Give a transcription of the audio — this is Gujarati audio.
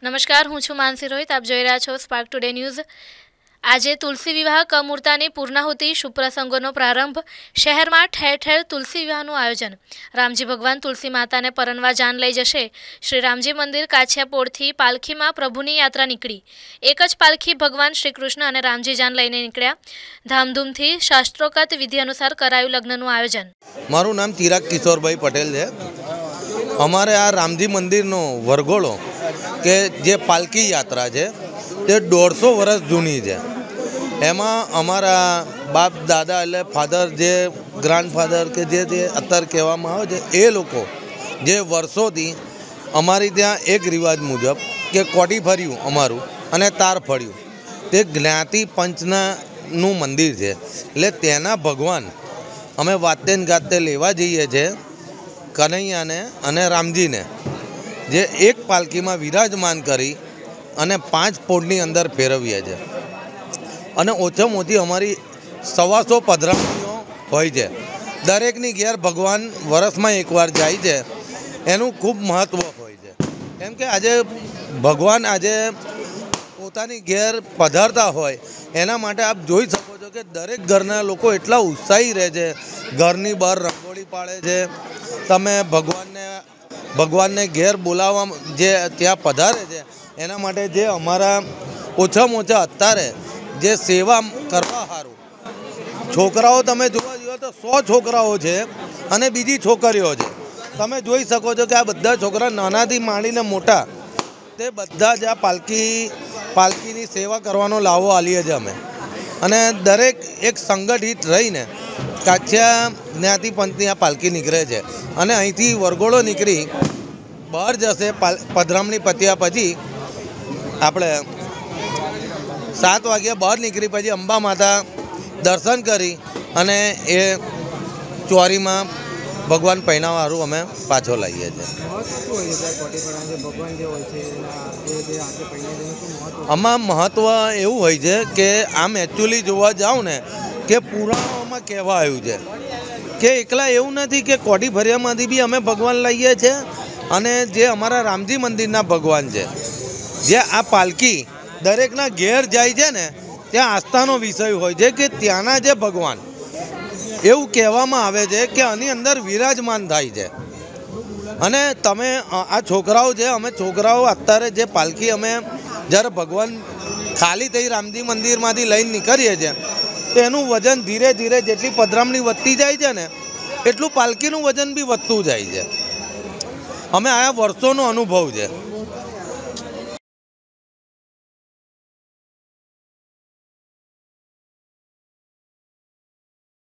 નમસ્કાર, હું છું માનસી રોહિત. આપ જોઈ રહ્યા છો સ્પાર્ક ટુડે ન્યૂઝ. આજે તુલસી વિવાહ કમૂર્તાની પૂર્ણાહુતિ શુભ પ્રસંગોનો પ્રારંભ. શહેરમાં ઠેર ઠેર તુલસી વિવાહનું આયોજન. રામજી ભગવાન તુલસી માતાને પરણવા જાન લઈ જશે. શ્રી રામજી મંદિર કાછિયાપોળથી પાલખીમાં પ્રભુની યાત્રા નીકળી. એક જ પાલખી ભગવાન શ્રી કૃષ્ણ અને રામજી જાન લઈને નીકળ્યા. ધામધૂમથી શાસ્ત્રોક્ત વિધિ અનુસાર કરાયું લગ્નનું આયોજન. મારું નામ ચિરાગ કિશોરભાઈ પટેલ છે. અમારે આ રામજી મંદિરનો વરઘોડો કે જે પાલકી યાત્રા છે તે 150 વર્ષ જૂની છે. એમાં અમારા બાપ દાદા એટલે ફાધર જે ગ્રાન્ડફાધર કે જે અત્યારે કહેવામાં આવે છે એ લોકો જે વર્ષોથી અમારી ત્યાં એક રિવાજ મુજબ કે કોટી ફર્યું અમારું અને તાર ફળ્યું તે જ્ઞાતિ પંચનું મંદિર છે. એટલે તેના ભગવાન અમે વાતે ને ગાતે લેવા જઈએ છીએ કનૈયાને અને રામજીને, જે એક પાલકીમાં વિરાજમાન કરી અને 5 પોળની અંદર ફેરવીએ છીએ. અને ઓછામાં ઓછી અમારી 125 પધરામણીઓ હોય છે. દરેકની ઘેર ભગવાન વર્ષમાં એકવાર જાય છે. એનું ખૂબ મહત્ત્વ હોય છે. કેમ કે આજે ભગવાન આજે પોતાની ઘેર પધારતા હોય એના માટે આપ જોઈ શકો છો કે દરેક ઘરના લોકો એટલા ઉત્સાહી રહે છે. ઘરની બહાર રંગોળી પાડે છે. તમે ભગવાનને ઘેર બોલાવવા જે ત્યાં પધારે છે એના માટે જે અમારા ઓછામાં ઓછા અત્યારે જે સેવા કરવા સારું છોકરાઓ તમે જોવા જઈએ તો 100 છોકરાઓ છે અને બીજી છોકરીઓ છે. તમે જોઈ શકો છો કે આ બધા છોકરા નાનાથી માંડીને મોટા તે બધા જ આ પાલકીની સેવા કરવાનો લાવો આલીએ છીએ અમે. અને દરેક એક સંગઠિત રહીને કાછિયા જ્ઞાતિ પંથની આ પાલકી નીકળે છે. અને અહીંથી વરઘોડો નીકળી બહાર જશે. પધરામણી પત્યા પછી આપણે 7 વાગ્યા બહાર નીકળી પછી અંબા માતા દર્શન કરી અને એ ચોરીમાં ભગવાન પહેરાવવાનું અમે પાછો લાવીએ છીએ. આમાં મહત્ત્વ એવું હોય છે કે આમ એકચ્યુઅલી જોવા જાઉં ને કે પુરાણોમાં કહેવા આવ્યું છે કે એકલા એવું નથી કે કોડી ભર્યામાંથી બી અમે ભગવાન લાવીએ છીએ. અને જે અમારા રામજી મંદિરના ભગવાન છે, જે આ પાલકી દરેકના ઘેર જાય છે ને ત્યાં આસ્થાનો વિષય હોય છે કે ત્યાંના જે ભગવાન એવું કહેવામાં આવે છે કે આની અંદર વિરાજમાન થાય છે. અને તમે આ છોકરાઓ છે, અમે છોકરાઓ અત્યારે જે પાલકી અમે જ્યારે ભગવાન ખાલી થઈ રામજી મંદિરમાંથી લઈને નીકળીએ છીએ તો એનું વજન ધીરે ધીરે જેટલી પધરામણી વધતી જાય છે ને એટલું પાલકીનું વજન બી વધતું જાય છે. અમે આ વર્ષોનો અનુભવ છે.